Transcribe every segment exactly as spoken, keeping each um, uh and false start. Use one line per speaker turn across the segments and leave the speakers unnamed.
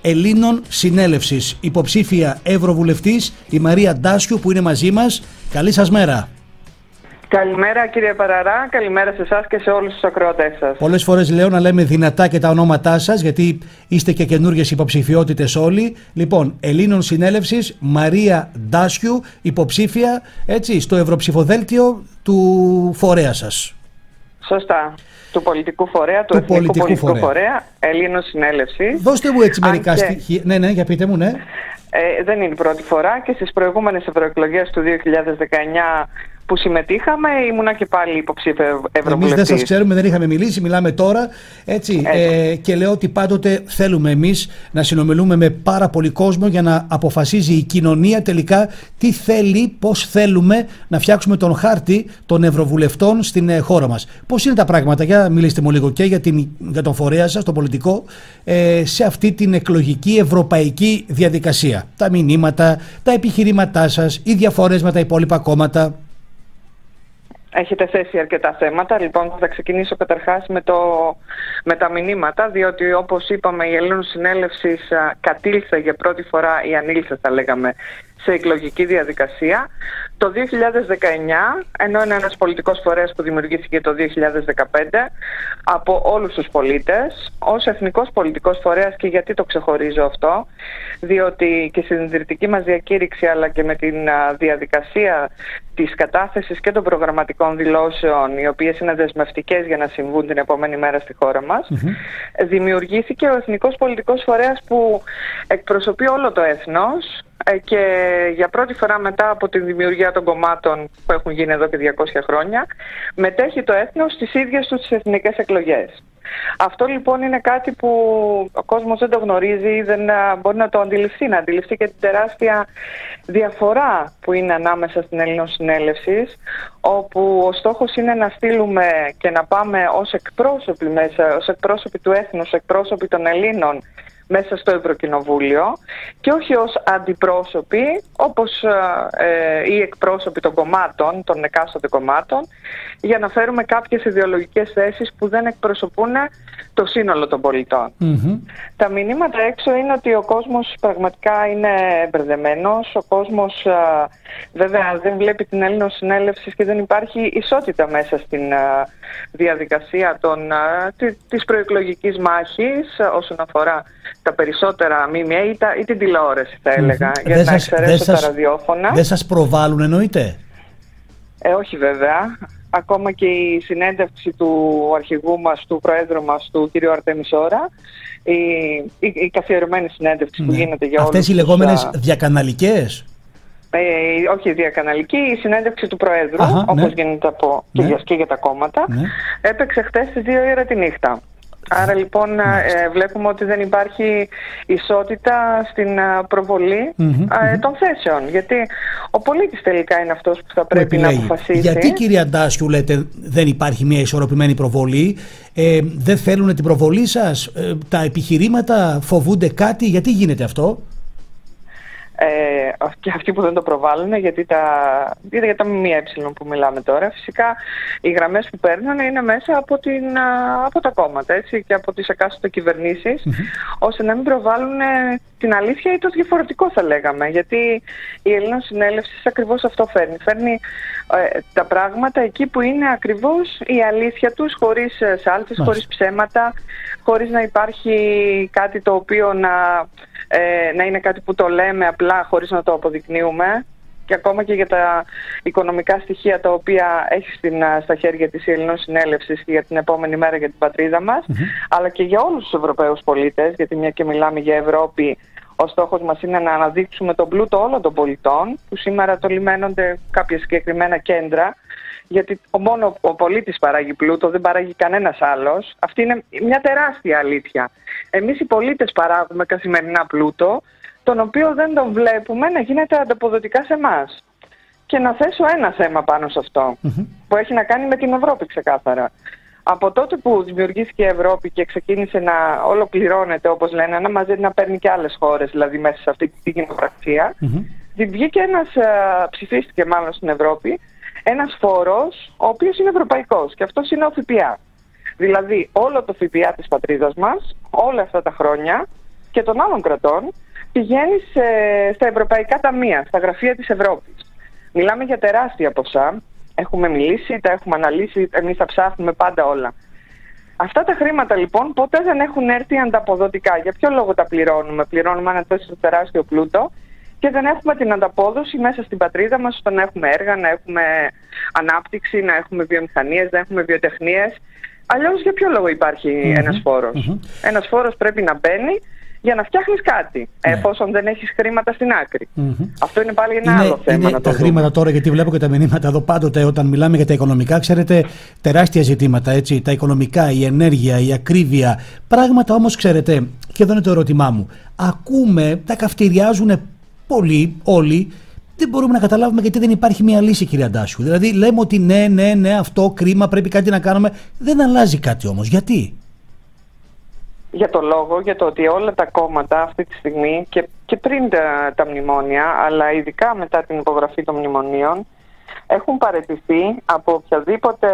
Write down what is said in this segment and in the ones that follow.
Ελλήνων Συνέλευσης. Υποψήφια Ευρωβουλευτής η Μαρία Ντάσιου που είναι μαζί μας. Καλή σας μέρα.
Καλημέρα κύριε Παραρά, καλημέρα σε εσάς και σε όλους τους ακροατές σας.
Πολλές φορές λέω να λέμε δυνατά και τα ονόματά σας, γιατί είστε και καινούργιες υποψηφιότητες όλοι. Λοιπόν, Ελλήνων Συνέλευσης, Μαρία Ντάσιου, υποψήφια έτσι, στο ευρωψηφοδέλτιο του φορέα σας.
Σωστά. Του πολιτικού φορέα, του,
του
Εθνικού
πολιτικού,
πολιτικού
φορέα.
φορέα, Ελλήνων Συνέλευσης.
Δώστε μου έτσι μερικά
και...
στοιχεία. Ναι, ναι, για πείτε μου, ναι.
Ε, δεν είναι η πρώτη φορά και στις προηγούμενες ευρωεκλογές του δύο χιλιάδες δεκαεννιά που συμμετείχαμε, ήμουνα και πάλι υποψήφια ευρωβουλευτής.
Εμείς δεν σας ξέρουμε, δεν είχαμε μιλήσει, μιλάμε τώρα. Έτσι, ε, και λέω ότι πάντοτε θέλουμε εμείς να συνομιλούμε με πάρα πολύ κόσμο για να αποφασίζει η κοινωνία τελικά τι θέλει, πώς θέλουμε να φτιάξουμε τον χάρτη των ευρωβουλευτών στην ε, χώρα μας. Πώς είναι τα πράγματα, για μιλήστε μου λίγο και για, την, για τον φορέα σας, τον πολιτικό, ε, σε αυτή την εκλογική ευρωπαϊκή διαδικασία. Τα μηνύματα, τα επιχειρήματά σας, οι διαφορές με τα υπόλοιπα κόμματα.
Έχετε θέσει αρκετά θέματα, λοιπόν θα ξεκινήσω καταρχάς με, το, με τα μηνύματα, διότι όπως είπαμε η Ελλήνων Συνέλευσης κατήλθε για πρώτη φορά ή ανήλθε θα λέγαμε σε εκλογική διαδικασία το δύο χιλιάδες δεκαεννιά, ενώ είναι ένας πολιτικός φορέας που δημιουργήθηκε το δύο χιλιάδες δεκαπέντε από όλους τους πολίτες, ως εθνικός πολιτικός φορέας. Και γιατί το ξεχωρίζω αυτό? Διότι και στην ιδρυτική μας διακήρυξη αλλά και με την διαδικασία της κατάθεσης και των προγραμματικών δηλώσεων, οι οποίες είναι δεσμευτικές για να συμβούν την επόμενη μέρα στη χώρα μας, mm-hmm. δημιουργήθηκε ο εθνικός πολιτικός φορέας που εκπροσωπεί όλο το έθνος και για πρώτη φορά μετά από τη δημιουργία των κομμάτων που έχουν γίνει εδώ και διακόσια χρόνια, μετέχει το έθνος στις ίδιες του τις εθνικές εκλογές. Αυτό λοιπόν είναι κάτι που ο κόσμος δεν το γνωρίζει, δεν μπορεί να το αντιληφθεί, να αντιληφθεί και την τεράστια διαφορά που είναι ανάμεσα στην Ελλήνων Συνέλευσης, όπου ο στόχος είναι να στείλουμε και να πάμε ως εκπρόσωποι μέσα, ως εκπρόσωποι του έθνους, εκπρόσωποι των Ελλήνων μέσα στο Ευρωκοινοβούλιο και όχι ως αντιπρόσωποι όπως ε, οι εκπρόσωποι των κομμάτων, των εκάστοτε κομμάτων, για να φέρουμε κάποιες ιδεολογικές θέσεις που δεν εκπροσωπούν το σύνολο των πολιτών. Mm-hmm. Τα μηνύματα έξω είναι ότι ο κόσμος πραγματικά είναι μπερδεμένος, ο κόσμος α, βέβαια δεν βλέπει την Ελλήνων Συνέλευση και δεν υπάρχει ισότητα μέσα στην α, διαδικασία των, α, τη, της προεκλογικής μάχης α, όσον αφορά τα περισσότερα ΜΜΕ ή, ή την τηλεόραση θα έλεγα, mm-hmm. για δεν να εξαιρέσω τα ραδιόφωνα.
Δεν σας προβάλλουν εννοείται?
Ε, όχι βέβαια. Ακόμα και η συνέντευξη του αρχηγού μας, του Προέδρου μας, του κ. Αρτέμι Σόρα, η, η, η καθιερωμένη συνέντευξη ναι. που γίνεται για όλους.
Αυτές οι λεγόμενες α... διακαναλικές?
Ε, όχι διακαναλική, η συνέντευξη του Προέδρου, Αχα, όπως ναι. γίνεται από, ναι. και, για, και για τα κόμματα, ναι. έπαιξε χτες στις δύο η ώρα τη νύχτα. Άρα λοιπόν ε, βλέπουμε ότι δεν υπάρχει ισότητα στην προβολή mm-hmm, ε, των θέσεων. Γιατί ο πολίτης τελικά είναι αυτός που θα πρέπει που να αποφασίσει.
Γιατί κυρία Ντάσιου λέτε δεν υπάρχει μια ισορροπημένη προβολή? Ε, δεν θέλουν την προβολή σας? Ε, τα επιχειρήματα φοβούνται κάτι? Γιατί γίνεται αυτό?
Ε, και αυτοί που δεν το προβάλλουν, γιατί τα, για τα ΜΜΕ που μιλάμε τώρα, φυσικά οι γραμμές που παίρνουν είναι μέσα από, την, από τα κόμματα έτσι, και από τις εκάστοτε κυβερνήσεις, mm-hmm. ώστε να μην προβάλλουν την αλήθεια ή το διαφορετικό θα λέγαμε, γιατί η Ελλήνων Συνέλευση ακριβώς αυτό φέρνει. Φέρνει ε, τα πράγματα εκεί που είναι ακριβώς η αλήθεια τους, χωρίς σάλτες, χωρίς ψέματα, χωρίς να υπάρχει κάτι το οποίο να, ε, να είναι κάτι που το λέμε απλά χωρίς να το αποδεικνύουμε. Και ακόμα και για τα οικονομικά στοιχεία τα οποία έχει στην, στα χέρια της η Ελλήνων Συνέλευσης για την επόμενη μέρα για την πατρίδα μας, mm-hmm. αλλά και για όλους τους Ευρωπαίους πολίτες, γιατί μια και μιλάμε για Ευρώπη, ο στόχος μας είναι να αναδείξουμε τον πλούτο όλων των πολιτών, που σήμερα το λιμένονται κάποια συγκεκριμένα κέντρα, γιατί ο μόνο ο πολίτης παράγει πλούτο, δεν παράγει κανένας άλλος. Αυτή είναι μια τεράστια αλήθεια. Εμείς οι πολίτες παράγουμε καθημερινά πλούτο, τον οποίο δεν τον βλέπουμε να γίνεται ανταποδοτικά σε εμάς. Και να θέσω ένα θέμα πάνω σε αυτό, mm-hmm. που έχει να κάνει με την Ευρώπη ξεκάθαρα. Από τότε που δημιουργήθηκε η Ευρώπη και ξεκίνησε να ολοκληρώνεται, όπως λένε, να μαζεύει να παίρνει και άλλες χώρες, δηλαδή μέσα σε αυτή τη κοινοπραξία, mm-hmm. βγήκε ένας, ψηφίστηκε μάλλον στην Ευρώπη, ένας φόρος, ο οποίος είναι ευρωπαϊκός, και αυτός είναι ο ΦΠΑ. Δηλαδή όλο το ΦΠΑ της πατρίδας μας, όλα αυτά τα χρόνια, και των άλλων κρατών πηγαίνει σε, στα ευρωπαϊκά ταμεία, στα γραφεία της Ευρώπης. Μιλάμε για τεράστια ποσά. Έχουμε μιλήσει, τα έχουμε αναλύσει, εμείς τα ψάχνουμε πάντα όλα. Αυτά τα χρήματα λοιπόν ποτέ δεν έχουν έρθει ανταποδοτικά. Για ποιο λόγο τα πληρώνουμε? Πληρώνουμε ένα τόσο τεράστιο πλούτο και δεν έχουμε την ανταπόδοση μέσα στην πατρίδα μας στο να έχουμε έργα, να έχουμε ανάπτυξη, να έχουμε βιομηχανίες, να έχουμε βιοτεχνίες. Αλλιώς για ποιο λόγο υπάρχει mm-hmm. ένας φόρος? Mm-hmm. Ένας φόρος πρέπει να μπαίνει για να φτιάχνεις κάτι, yeah. εφόσον δεν έχεις χρήματα στην άκρη. Mm-hmm. Αυτό είναι πάλι ένα
είναι,
άλλο θέμα.
Είναι
να το
τα
δούμε.
χρήματα τώρα, γιατί βλέπω και τα μηνύματα εδώ πάντοτε όταν μιλάμε για τα οικονομικά, ξέρετε, τεράστια ζητήματα, έτσι, τα οικονομικά, η ενέργεια, η ακρίβεια, πράγματα όμως, ξέρετε, και εδώ είναι το ερώτημά μου, ακούμε, τα καυτηριάζουν πολλοί, όλοι, δεν μπορούμε να καταλάβουμε γιατί δεν υπάρχει μια λύση, κυρία Αντάσιου. Δηλαδή λέμε ότι ναι, ναι, ναι, αυτό κρίμα, πρέπει κάτι να κάνουμε, δεν αλλάζει κάτι όμως, γιατί?
Για το λόγο, για το ότι όλα τα κόμματα αυτή τη στιγμή και, και πριν τα, τα μνημόνια, αλλά ειδικά μετά την υπογραφή των μνημονίων, έχουν παραιτηθεί από οποιαδήποτε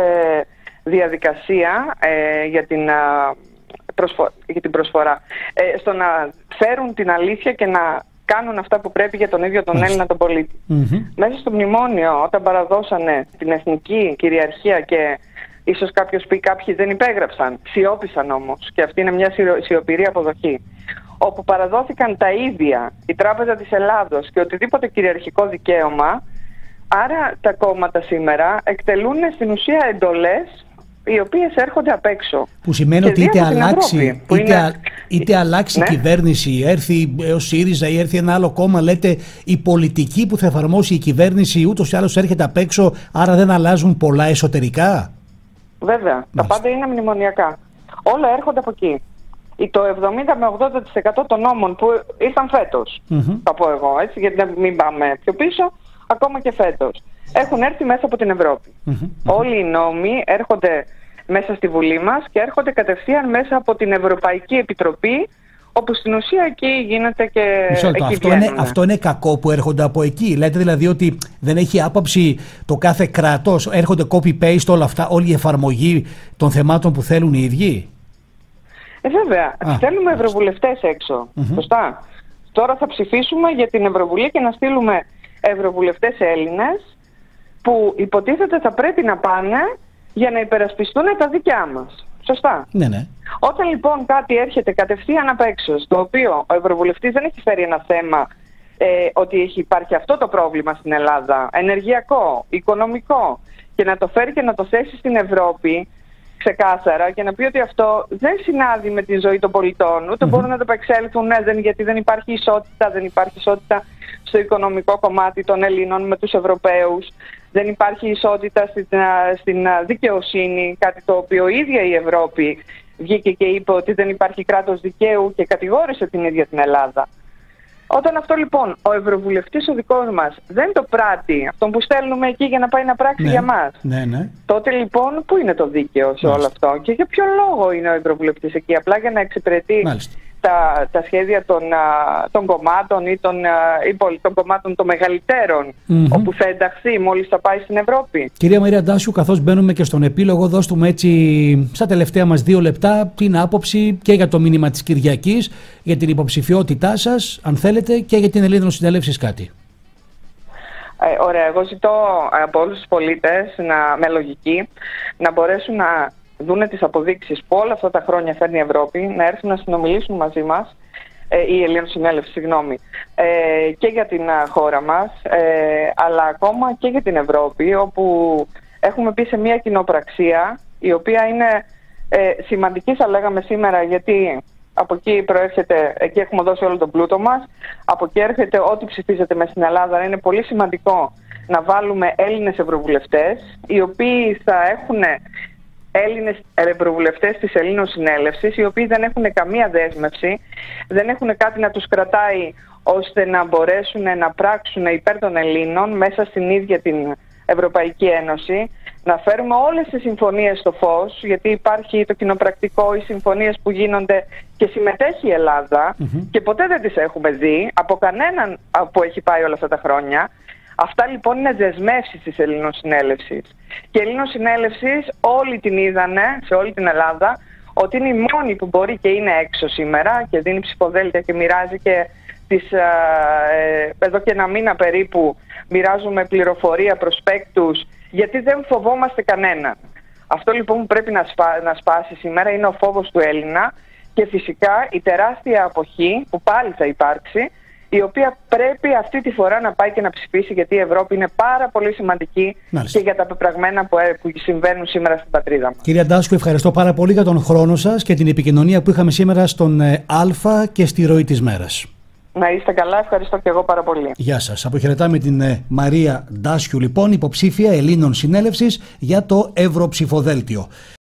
διαδικασία ε, για, την, α, προσφο... για την προσφορά. Ε, στο να φέρουν την αλήθεια και να κάνουν αυτά που πρέπει για τον ίδιο τον mm. Έλληνα τον πολίτη. Mm-hmm. Μέσα στο μνημόνιο, όταν παραδώσανε την εθνική κυριαρχία και ίσως κάποιος πει κάποιοι δεν υπέγραψαν, σιώπησαν όμως, και αυτή είναι μια σιωπηρή αποδοχή, όπου παραδόθηκαν τα ίδια η Τράπεζα της Ελλάδος και οτιδήποτε κυριαρχικό δικαίωμα, άρα τα κόμματα σήμερα εκτελούν στην ουσία εντολές οι οποίες έρχονται απ' έξω.
Που σημαίνει ότι είτε αλλάξει,
Ευρώπη,
είτε,
είναι...
α, είτε αλλάξει
ναι.
η κυβέρνηση, έρθει ο ΣΥΡΙΖΑ ή έρθει ένα άλλο κόμμα, λέτε η πολιτική που θα εφαρμόσει η κυβέρνηση ούτως ή άλλως έρχεται απ' έξω, άρα δεν αλλάζουν πολλά εσωτερικά.
Βέβαια, Μάλιστα. τα πάντα είναι μνημονιακά. Όλα έρχονται από εκεί. Το εβδομήντα με ογδόντα τοις εκατό των νόμων που ήρθαν φέτος, mm-hmm. θα πω εγώ, έτσι, γιατί να μην πάμε πιο πίσω, ακόμα και φέτος, έχουν έρθει μέσα από την Ευρώπη. Mm-hmm. Όλοι οι νόμοι έρχονται μέσα στη Βουλή μας και έρχονται κατευθείαν μέσα από την Ευρωπαϊκή Επιτροπή, όπου στην ουσία εκεί γίνεται και εκεί
αυτό, είναι, αυτό είναι κακό που έρχονται από εκεί. Λέτε δηλαδή ότι δεν έχει άποψη το κάθε κράτος, έρχονται copy-paste όλα αυτά, όλη η εφαρμογή των θεμάτων που θέλουν οι ίδιοι.
Ε, βέβαια. Α, στέλνουμε ευρωβουλευτές έξω. Mm-hmm. Σωστά. Τώρα θα ψηφίσουμε για την Ευρωβουλή και να στείλουμε ευρωβουλευτές Έλληνες που υποτίθεται θα πρέπει να πάνε για να υπερασπιστούν τα δικιά μας. Σωστά.
Ναι, ναι.
Όταν λοιπόν κάτι έρχεται κατευθείαν απ' έξω, στο οποίο ο ευρωβουλευτής δεν έχει φέρει ένα θέμα ε, ότι έχει υπάρχει αυτό το πρόβλημα στην Ελλάδα, ενεργειακό, οικονομικό, και να το φέρει και να το θέσει στην Ευρώπη ξεκάθαρα και να πει ότι αυτό δεν συνάδει με τη ζωή των πολιτών, ούτε mm-hmm. μπορούν να το επεξέλθουν, ναι, δεν, γιατί δεν υπάρχει ισότητα, δεν υπάρχει ισότητα στο οικονομικό κομμάτι των Ελλήνων με τους Ευρωπαίους, δεν υπάρχει ισότητα στην, στην δικαιοσύνη, κάτι το οποίο η ίδια η Ευρώπη βγήκε και είπε ότι δεν υπάρχει κράτος δικαίου και κατηγόρησε την ίδια την Ελλάδα. Όταν αυτό λοιπόν ο ευρωβουλευτής ο δικός μας δεν το πράττει, αυτόν που στέλνουμε εκεί για να πάει να πράξει ναι, για μας,
ναι, ναι.
τότε λοιπόν πού είναι το δίκαιο σε όλο αυτό και για ποιο λόγο είναι ο ευρωβουλευτής εκεί? Απλά για να εξυπηρετεί τα, τα σχέδια των, των κομμάτων ή των, ή των κομμάτων των μεγαλύτερων mm-hmm. όπου θα ενταχθεί μόλις θα πάει στην Ευρώπη.
Κυρία Μαρία Αντάσιου, καθώς μπαίνουμε και στον επίλογο, δώστουμε έτσι στα τελευταία μας δύο λεπτά την άποψη και για το μήνυμα της Κυριακής, για την υποψηφιότητά σας, αν θέλετε, και για την Ελλήνων Συνέλευσης κάτι.
Ε, ωραία, εγώ ζητώ από όλους τους πολίτες να, με λογική να μπορέσουν να δούνε τις αποδείξεις που όλα αυτά τα χρόνια φέρνει η Ευρώπη, να έρθουν να συνομιλήσουν μαζί μας, ε, η Ελλήνων Συνέλευση, συγγνώμη, ε, και για την α, χώρα μας, ε, αλλά ακόμα και για την Ευρώπη, όπου έχουμε πει σε μια κοινοπραξία, η οποία είναι ε, σημαντική, θα λέγαμε σήμερα, γιατί από εκεί προέρχεται, εκεί έχουμε δώσει όλο τον πλούτο μας, από εκεί έρχεται ό,τι ψηφίζεται μες στην Ελλάδα. Είναι πολύ σημαντικό να βάλουμε Έλληνες ευρωβουλευτές, οι οποίοι θα έχουν Έλληνες ευρωβουλευτές της Ελλήνων Συνέλευσης, οι οποίοι δεν έχουν καμία δέσμευση, δεν έχουν κάτι να τους κρατάει ώστε να μπορέσουν να πράξουν υπέρ των Ελλήνων μέσα στην ίδια την Ευρωπαϊκή Ένωση, να φέρουμε όλες τις συμφωνίες στο φως, γιατί υπάρχει το κοινοπρακτικό, οι συμφωνίες που γίνονται και συμμετέχει η Ελλάδα mm-hmm. και ποτέ δεν τις έχουμε δει από κανέναν που έχει πάει όλα αυτά τα χρόνια. Αυτά λοιπόν είναι δεσμεύσεις της Ελλήνων Συνέλευσης. Και η Ελλήνων Συνέλευσης όλοι την είδανε σε όλη την Ελλάδα ότι είναι η μόνη που μπορεί και είναι έξω σήμερα και δίνει ψηφοδέλτια και μοιράζει και τις, ε, εδώ και ένα μήνα περίπου μοιράζουμε πληροφορία, προσπέκτους, γιατί δεν φοβόμαστε κανέναν. Αυτό λοιπόν που πρέπει να, σπά, να σπάσει σήμερα είναι ο φόβος του Έλληνα και φυσικά η τεράστια αποχή που πάλι θα υπάρξει, η οποία πρέπει αυτή τη φορά να πάει και να ψηφίσει, γιατί η Ευρώπη είναι πάρα πολύ σημαντική. Μάλιστα. Και για τα πεπραγμένα που, που συμβαίνουν σήμερα στην πατρίδα μας.
Κυρία Ντάσκου, ευχαριστώ πάρα πολύ για τον χρόνο σας και την επικοινωνία που είχαμε σήμερα στον Α και στη ροή της μέρας.
Να είστε καλά, ευχαριστώ και εγώ πάρα πολύ.
Γεια σας. Αποχαιρετάμε την ε, Μαρία Ντάσκου, λοιπόν, υποψήφια Ελλήνων Συνέλευσης για το Ευρωψηφοδέλτιο.